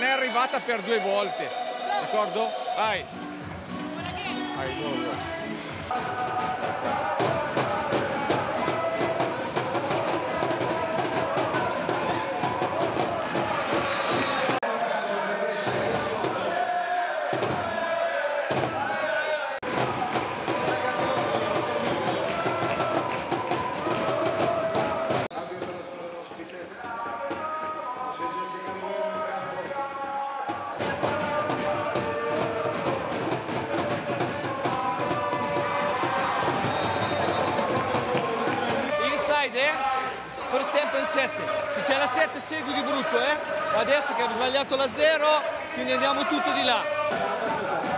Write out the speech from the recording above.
arrivata per 2 volte, d'accordo? Vai. Vai, gol. First tempo in 7, se c'è la 7 segui di brutto, Adesso che abbiamo sbagliato la 0, quindi andiamo tutto di là.